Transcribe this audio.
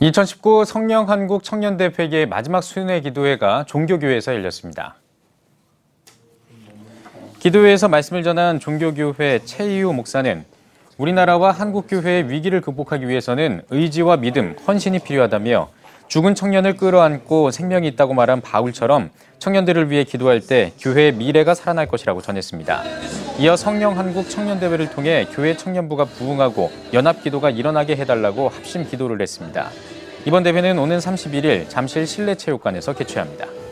2019 성령한국 청년대회의 마지막 순회 기도회가 종교교회에서 열렸습니다. 기도회에서 말씀을 전한 종교교회 최이우 목사는 우리나라와 한국교회의 위기를 극복하기 위해서는 의지와 믿음, 헌신이 필요하다며 죽은 청년을 끌어안고 생명이 있다고 말한 바울처럼 청년들을 위해 기도할 때 교회의 미래가 살아날 것이라고 전했습니다. 이어 성령한국 청년대회를 통해 교회 청년부가 부흥하고 연합기도가 일어나게 해달라고 합심 기도를 했습니다. 이번 대회는 오는 31일 잠실 실내체육관에서 개최합니다.